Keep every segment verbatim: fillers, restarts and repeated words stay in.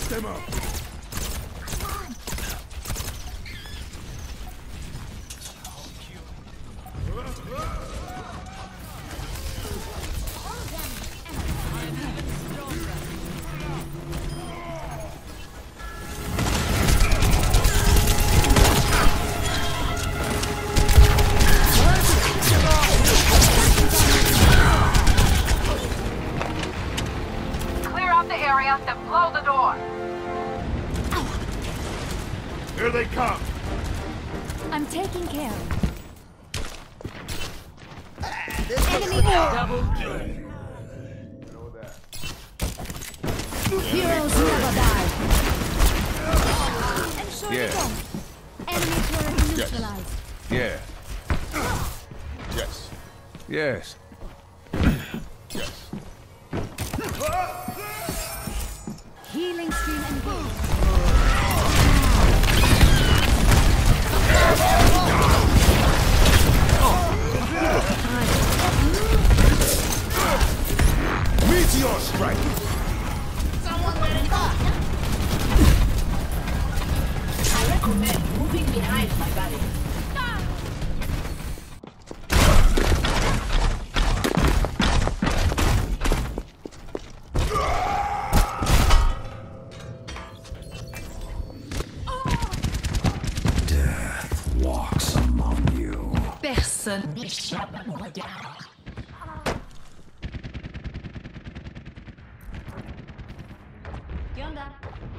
them up. Here they come! I'm taking care. Enemy double kill. Heroes never die. And show Yeah. them. Enemy turret neutralized. Yeah. Yes. Yes. Yes. Healing stream engaged. Meteor strike! Someone let it up. I recommend moving behind my body. Death walks among you. Personne n'échappe à mon regard. ¿Qué onda?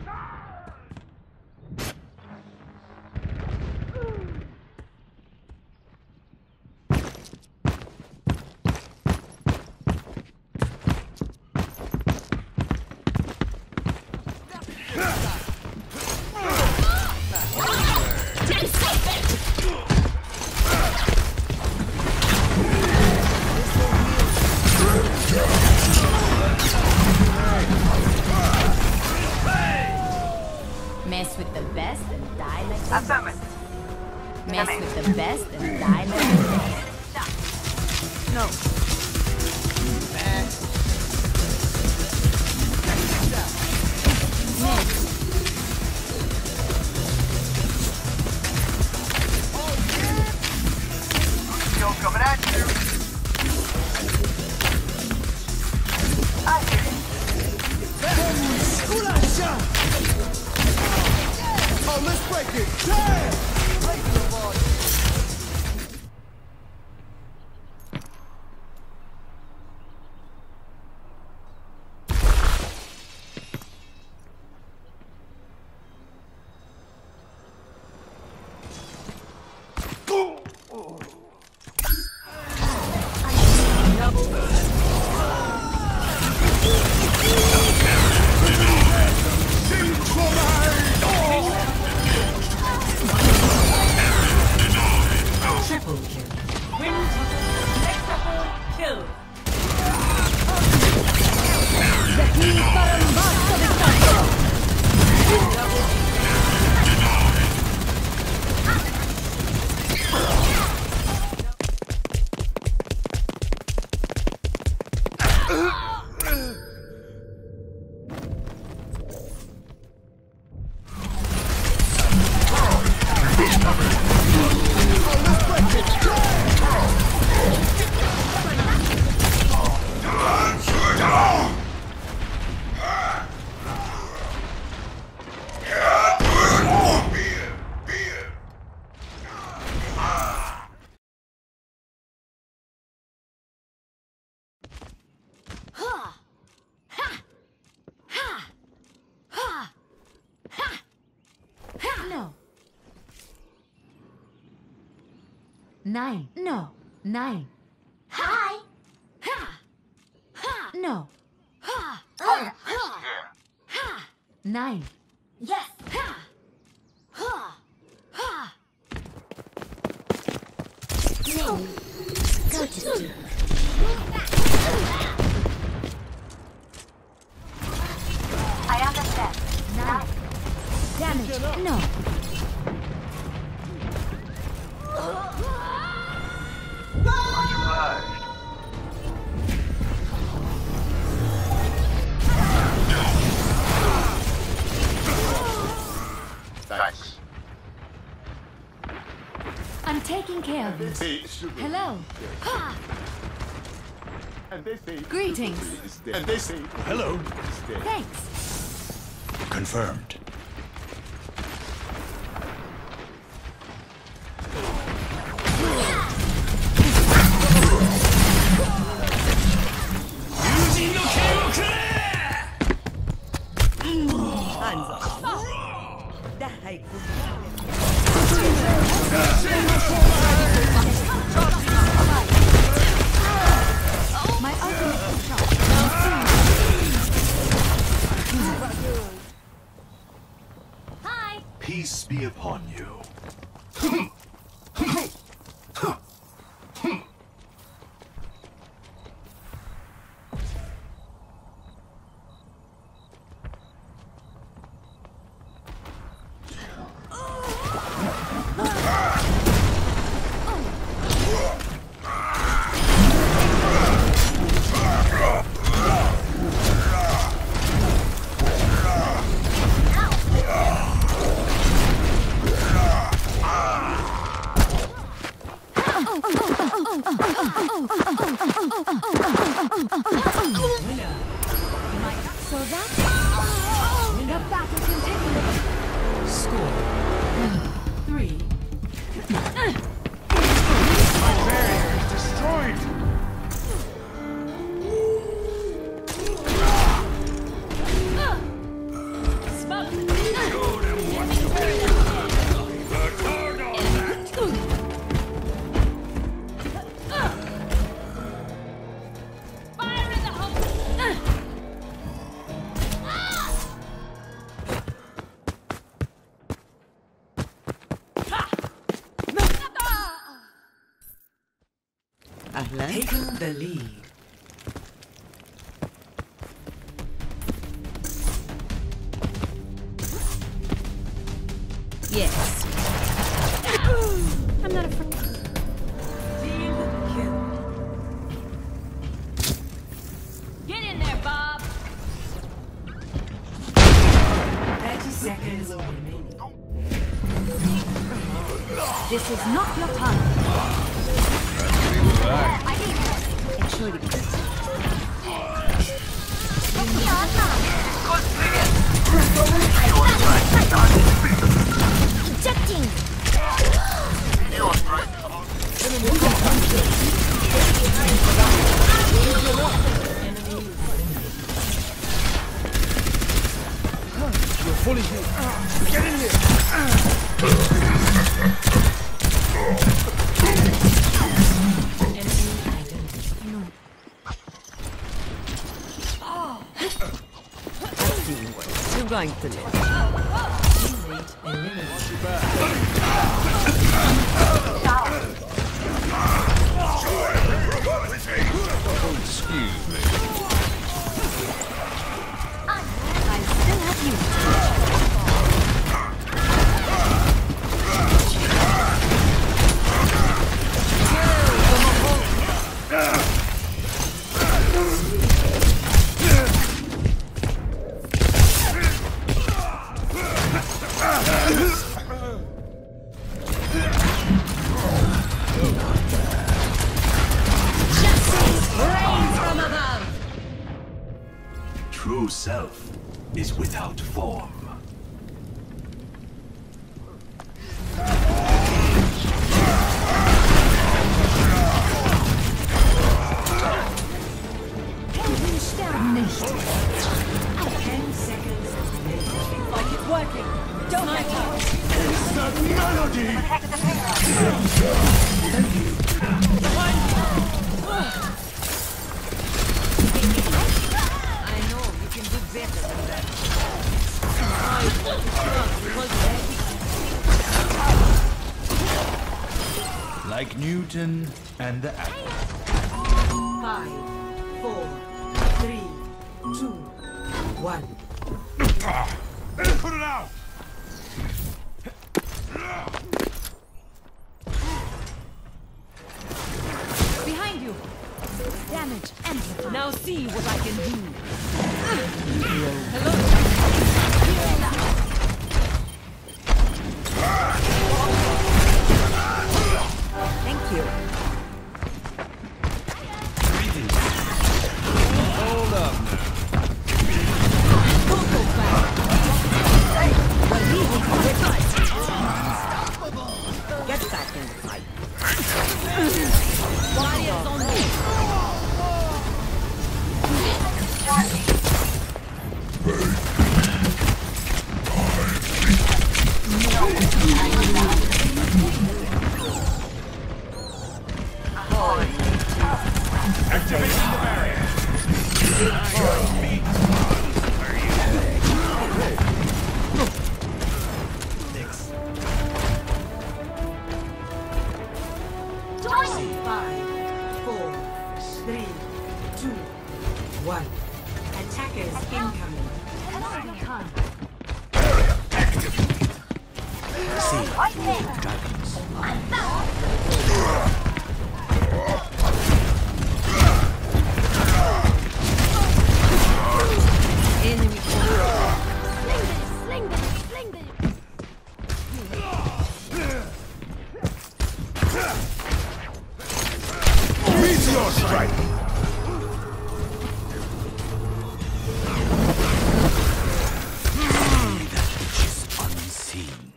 Mess with the best and die like the best. Mess with the best and die like the best. No. Yo, coming at you. I hear you. Oh, let's break it! Damn! Triple kill. Win triple kill. No. Nine. No. Nine. Hi. Ha. Ha. No. Ha. Oh. Ha. Nine. Yes. Ha. Ha. Ha. No. Go to sleep. I understand. Nine. Damage. No. Much obliged. Greetings. Hello. Ha! And they say Greetings. and they say hello. Thanks. Confirmed. My ultimate is charged. Hi. Peace be upon you. So that's the battle continues. Score. Three. Barrier is destroyed. Taking the lead. Yes. I'm not afraid. Team kill. Get in there, Bob. Thirty seconds remaining. This is not your time. I need help. Entschuldigung. Ejecting. You're fully healed. Get in here. You're going to live. Excuse me. I still have you. True self is without form. Ten seconds remaining. Like it's working. Don't let go. It's the melody. I know you can do better than that. Like Newton and the apple. Five, four, three, two, one. Put it out. Behind you. Damage amplified. Now see what I can do. Thank you. One. Attackers incoming. See, guidance. Enemy. Sling them, sling them, sling them. Meteor strike! Unseen.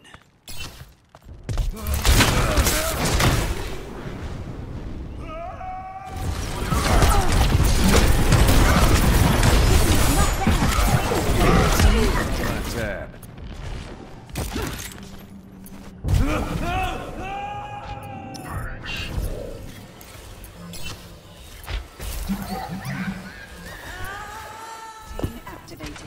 Tab. Activated.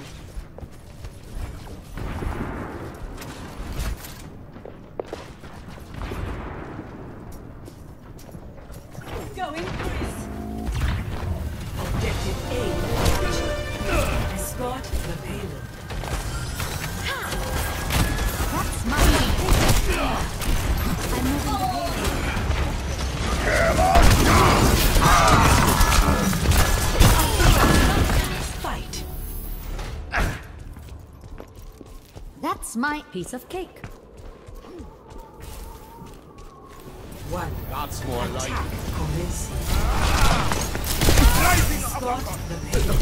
Going Chris. Objective A. Escort the payload. That's my I'm moving the Fight. That's my piece of cake. One. That's more like Attack commence. Escort the payload.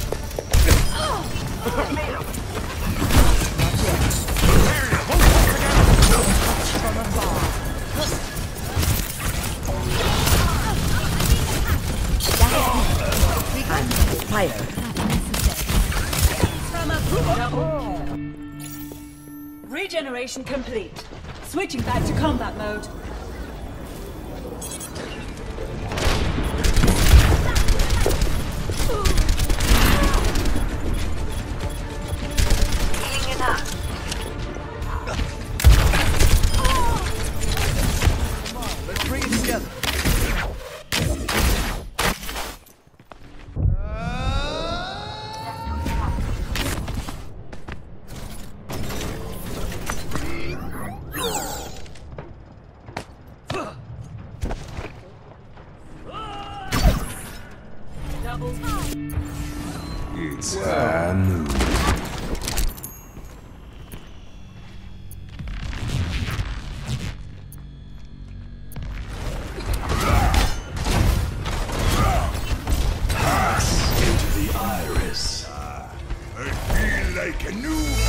From afar. Fire. From above. Regeneration complete. Switching back to combat mode. Healing enough. let's bring it together. Double. It's Anu. Pass into the iris. I feel like a new